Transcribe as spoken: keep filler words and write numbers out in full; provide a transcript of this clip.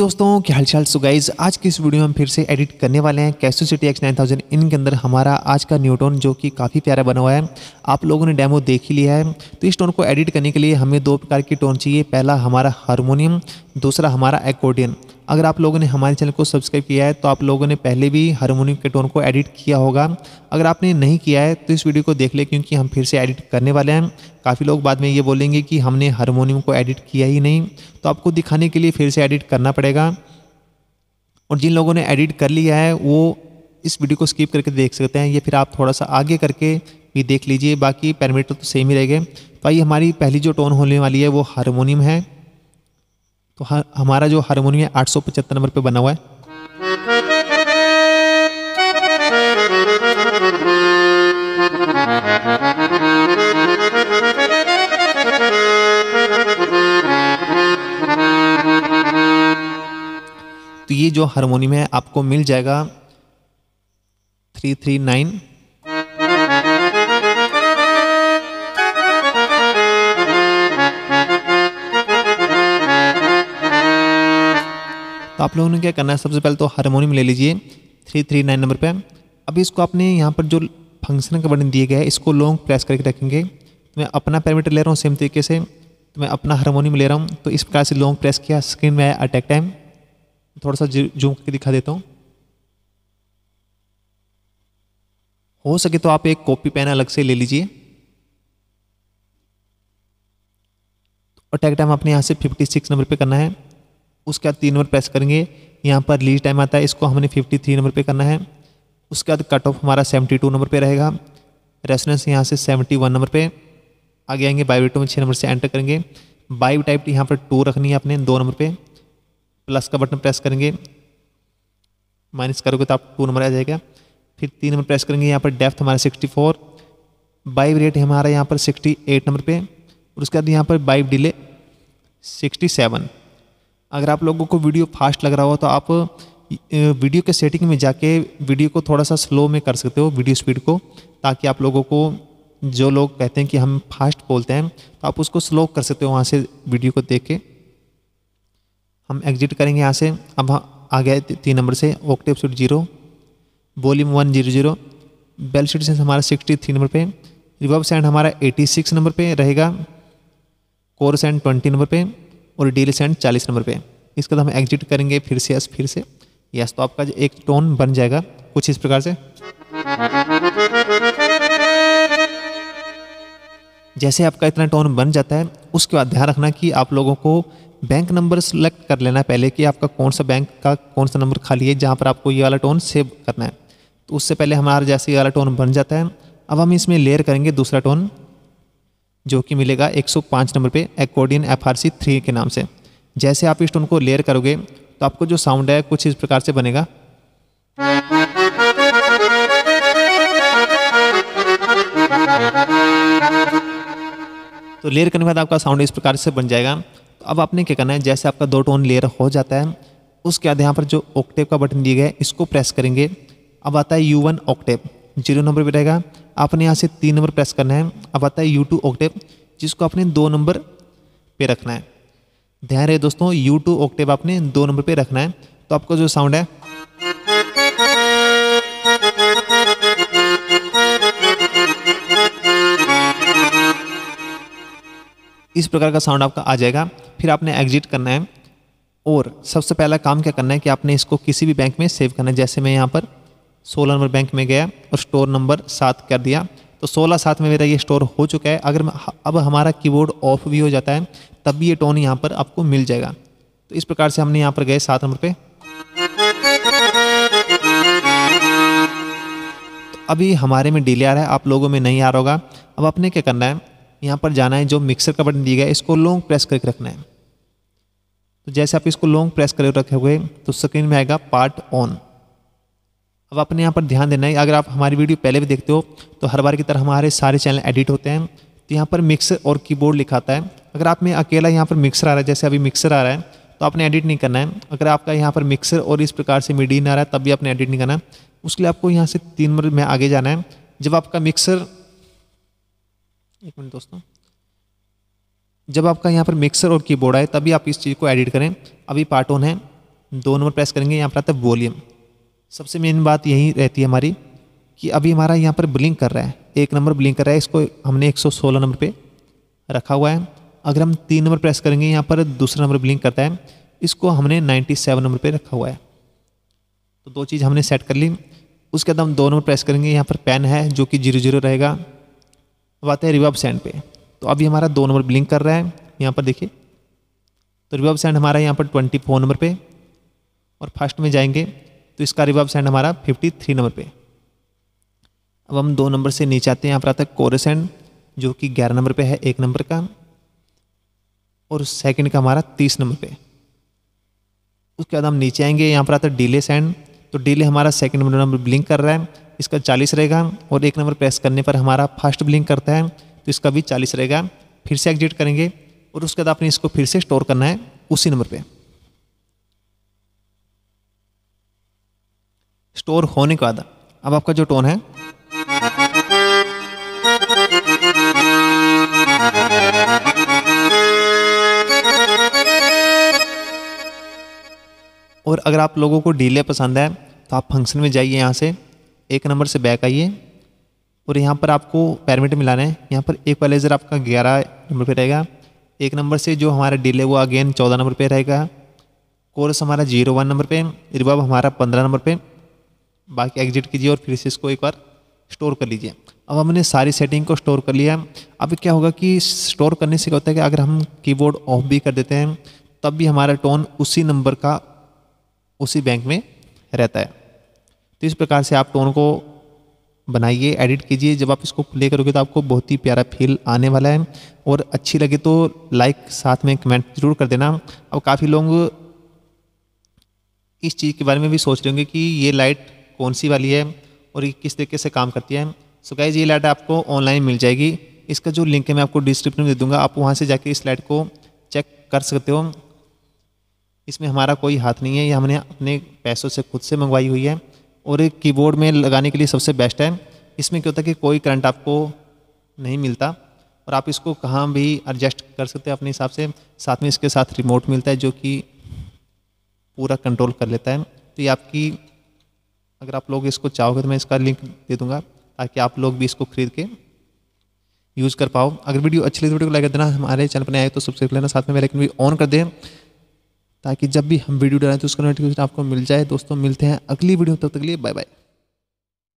दोस्तों, क्या हालचाल। सो गाइज, आज की इस वीडियो में हम फिर से एडिट करने वाले हैं कैसियोसिटी एक्स नाइन थाउज़ेंड। इनके अंदर हमारा आज का न्यू टोन जो कि काफ़ी प्यारा बना हुआ है, आप लोगों ने डेमो देख ही लिया है। तो इस टोन को एडिट करने के लिए हमें दो प्रकार की टोन चाहिए। पहला हमारा हारमोनियम, दूसरा हमारा एक्कोर्डियन। अगर आप लोगों ने हमारे चैनल को सब्सक्राइब किया है तो आप लोगों ने पहले भी हारमोनियम के टोन को एडिट किया होगा। अगर आपने नहीं किया है तो इस वीडियो को देख ले, क्योंकि हम फिर से एडिट करने वाले हैं। काफ़ी लोग बाद में ये बोलेंगे कि हमने हारमोनियम को एडिट किया ही नहीं, तो आपको दिखाने के लिए फिर से एडिट करना पड़ेगा। और जिन लोगों ने एडिट कर लिया है वो इस वीडियो को स्किप करके देख सकते हैं, या फिर आप थोड़ा सा आगे करके भी देख लीजिए, बाकी पैरामीटर तो सेम ही रहेंगे। तो आइए, हमारी पहली जो टोन होने वाली है वो हारमोनियम है। तो हमारा जो हारमोनियम है आठ सौ पचहत्तर नंबर पे बना हुआ है। तो ये जो हारमोनियम है आपको मिल जाएगा थ्री थ्री नाइन। तो आप लोगों ने क्या करना है, सबसे पहले तो हारमोनियम ले लीजिए थ्री थ्री नाइन नंबर पे। अभी इसको आपने यहाँ पर जो फंक्शन का बटन दिए गया है इसको लॉन्ग प्रेस करके रखेंगे। तो मैं अपना पैरामीटर ले रहा हूँ सेम तरीके से, तो मैं अपना हारमोनियम ले रहा हूँ। तो इस प्रकार से लॉन्ग प्रेस किया, स्क्रीन में आया अटैक टाइम। थोड़ा सा जूम करके दिखा देता हूँ। हो सके तो आप एक कॉपी पेन अलग से ले लीजिए। अटैक टाइम आपने यहाँ से छप्पन नंबर पे करना है। उसके बाद तीन नंबर प्रेस करेंगे, यहाँ पर रिलीज टाइम आता है, इसको हमने तिरेपन नंबर पे करना है। उसके बाद कट ऑफ हमारा बहत्तर नंबर पे रहेगा। रेजोनेंस यहाँ से इकहत्तर नंबर पे आगे आएंगे। बाइब्रेटो में छः नंबर से एंटर करेंगे। बाइव टाइप यहाँ पर टू रखनी है अपने दो नंबर पे। प्लस का बटन प्रेस करेंगे, माइनस करोगे तो आप टू नंबर आ जाएगा। फिर तीन नंबर प्रेस करेंगे, यहाँ पर डेप्थ हमारा चौंसठ। बाइव रेट हमारा यहाँ पर अड़सठ नंबर पे। और उसके बाद यहाँ पर बाइव डिले सड़सठ। अगर आप लोगों को वीडियो फास्ट लग रहा हो तो आप वीडियो के सेटिंग में जाके वीडियो को थोड़ा सा स्लो में कर सकते हो, वीडियो स्पीड को, ताकि आप लोगों को, जो लोग कहते हैं कि हम फास्ट बोलते हैं, तो आप उसको स्लो कर सकते हो वहाँ से वीडियो को देख के। हम एग्जिट करेंगे यहाँ से। अब आ गए तीन नंबर से octave suit zero, volume one zero zero. Bell sheet से हमारा तिरसठ नंबर पे। रिवर्ब सैंड हमारा छियासी नंबर पे रहेगा। कोर सैंड बीस नंबर पे और डील सैंड चालीस नंबर पे। इसके बाद हम एग्जिट करेंगे फिर से यस फिर से यस। तो आपका एक टोन बन जाएगा कुछ इस प्रकार से। जैसे आपका इतना टोन बन जाता है, उसके बाद ध्यान रखना कि आप लोगों को बैंक नंबर सेलेक्ट कर लेना है पहले, कि आपका कौन सा बैंक का कौन सा नंबर खाली है जहाँ पर आपको ये वाला टोन सेव करना है। तो उससे पहले हमारा जैसे ये वाला टोन बन जाता है, अब हम इसमें लेयर करेंगे दूसरा टोन, जो कि मिलेगा एक सौ पाँच नंबर पे, accordion F R C three के नाम से। जैसे आप इस टोन को लेयर करोगे तो आपको जो साउंड है कुछ इस प्रकार से बनेगा। तो लेयर करने के बाद आपका साउंड इस प्रकार से बन जाएगा। तो अब आपने क्या करना है, जैसे आपका दो टोन लेयर हो जाता है, उसके बाद यहाँ पर जो ऑक्टेव का बटन दिया गया है इसको प्रेस करेंगे। अब आता है U one octave, zero number पे रहेगा। आपने यहाँ से तीन नंबर प्रेस करना है। अब आता है यू टू ऑक्टेव, जिसको आपने दो नंबर पे रखना है। ध्यान रहे दोस्तों, यू टू ऑक्टेव आपने दो नंबर पे रखना है। तो आपका जो साउंड है इस प्रकार का साउंड आपका आ जाएगा। फिर आपने एग्जिट करना है और सबसे पहला काम क्या करना है कि आपने इसको किसी भी बैंक में सेव करना है। जैसे मैं यहाँ पर सोलह नंबर बैंक में गया और स्टोर नंबर सात कर दिया, तो सोलह सात में मेरा ये स्टोर हो चुका है। अगर अब हमारा कीबोर्ड ऑफ भी हो जाता है तब भी ये टोन यहाँ पर आपको मिल जाएगा। तो इस प्रकार से हमने यहाँ पर गए सात नंबर पे। तो अभी हमारे में डिले आ रहा है, आप लोगों में नहीं आ रहा होगा। अब आपने क्या करना है, यहाँ पर जाना है, जो मिक्सर का बटन दिया गया है इसको लॉन्ग प्रेस करके रखना है। तो जैसे आप इसको लॉन्ग प्रेस करके रखे हुए तो स्क्रीन में आएगा पार्ट ऑन। अब आपने यहाँ पर ध्यान देना है, अगर आप हमारी वीडियो पहले भी देखते हो तो हर बार की तरह हमारे सारे चैनल एडिट होते हैं। तो यहाँ पर मिक्सर और कीबोर्ड लिखा आता है। अगर आप में अकेला यहाँ पर मिक्सर आ रहा है, जैसे अभी मिक्सर आ रहा है, तो आपने एडिट नहीं करना है। अगर आपका यहाँ पर मिक्सर और इस प्रकार से मिडी आ रहा है तब भी आपने एडिट नहीं करना है। उसके लिए आपको यहाँ से तीन नंबर में आगे जाना है। जब आपका मिक्सर, एक मिनट दोस्तों, जब आपका यहाँ पर मिक्सर और कीबोर्ड आए तभी आप इस चीज़ को एडिट करें। अभी पार्ट ऑन है, दो नंबर प्रेस करेंगे, यहाँ पर आता है वॉल्यूम। सबसे मेन बात यही रहती है हमारी कि अभी हमारा यहाँ पर ब्लिंक कर रहा है, एक नंबर ब्लिंक कर रहा है, इसको हमने एक सौ सोलह नंबर पे रखा हुआ है। अगर हम तीन नंबर प्रेस करेंगे, यहाँ पर दूसरा नंबर ब्लिंक करता है, इसको हमने सत्तानवे नंबर पे रखा हुआ है। तो दो चीज़ हमने सेट कर ली। उसके बाद हम दो नंबर प्रेस करेंगे, यहाँ पर पेन है जो कि जीरो जीरो रहेगा। अब आते हैं रिवर्ब सेंड पे। तो अभी हमारा दो नंबर ब्लिंक कर रहा है, यहाँ पर देखिए। तो रिवर्ब सेंड हमारा यहाँ पर ट्वेंटी फोर नंबर पे, और फर्स्ट में जाएंगे तो इसका रिवर्ब सेंड हमारा फिफ्टी थ्री नंबर पे। अब हम दो नंबर से नीचे आते हैं, यहाँ पर आता है कोरस सेंड जो कि ग्यारह नंबर पे है, एक नंबर का, और सेकंड का हमारा तीस नंबर पे। उसके बाद हम नीचे आएंगे, यहाँ पर आता है डिले सेंड। तो डिले हमारा सेकंड नंबर ब्लिंक कर रहा है, इसका चालीस रहेगा, और एक नंबर प्रेस करने पर हमारा फर्स्ट ब्लिंक करता है तो इसका भी चालीस रहेगा। फिर से एग्जिट करेंगे और उसके बाद आपने इसको फिर से स्टोर करना है उसी नंबर पे। स्टोर होने के बाद अब आपका जो टोन है और अगर आप लोगों को डिले पसंद है तो आप फंक्शन में जाइए, यहाँ से एक नंबर से बैक आइए और यहाँ पर आपको पैरामीटर मिलाना है। यहाँ पर इक्वलाइजर आपका ग्यारह नंबर पे रहेगा, एक नंबर से जो हमारा डिले वो अगेन चौदह नंबर पे रहेगा, कोरस हमारा जीरो वन नंबर पे, रिवर्ब हमारा पंद्रह नंबर पे। बाकी एग्जिट कीजिए और फिर से इसको एक बार स्टोर कर लीजिए। अब हमने सारी सेटिंग को स्टोर कर लिया। अब क्या होगा कि स्टोर करने से क्या होता है कि अगर हम कीबोर्ड ऑफ भी कर देते हैं तब भी हमारा टोन उसी नंबर का उसी बैंक में रहता है। तो इस प्रकार से आप टोन को बनाइए, एडिट कीजिए। जब आप इसको प्ले करोगे तो आपको बहुत ही प्यारा फील आने वाला है, और अच्छी लगे तो लाइक साथ में कमेंट जरूर कर देना। अब काफ़ी लोग इस चीज़ के बारे में भी सोच रहे होंगे कि ये लाइट कौन सी वाली है और ये किस तरीके से काम करती है। सो गाइस, ये लाइट आपको ऑनलाइन मिल जाएगी, इसका जो लिंक है मैं आपको डिस्क्रिप्शन में दे दूंगा, आप वहाँ से जाके इस लाइट को चेक कर सकते हो। इसमें हमारा कोई हाथ नहीं है, ये हमने अपने पैसों से खुद से मंगवाई हुई है, और एक कीबोर्ड में लगाने के लिए सबसे बेस्ट है। इसमें क्या होता है कि कोई करंट आपको नहीं मिलता और आप इसको कहाँ भी एडजस्ट कर सकते हैं अपने हिसाब से। साथ में इसके साथ रिमोट मिलता है जो कि पूरा कंट्रोल कर लेता है। तो ये आपकी, अगर आप लोग इसको चाहोगे तो मैं इसका लिंक दे दूंगा ताकि आप लोग भी इसको खरीद के यूज़ कर पाओ। अगर वीडियो अच्छी लगी तो वीडियो को लाइक कर देना, हमारे चैनल पर नए आए तो सब्सक्राइब कर लेना, साथ में बेल आइकन भी ऑन कर दें ताकि जब भी हम वीडियो डालें तो उसका नोटिफिकेशन आपको मिल जाए। दोस्तों मिलते हैं अगली वीडियो, तब तक के लिए बाय बाय।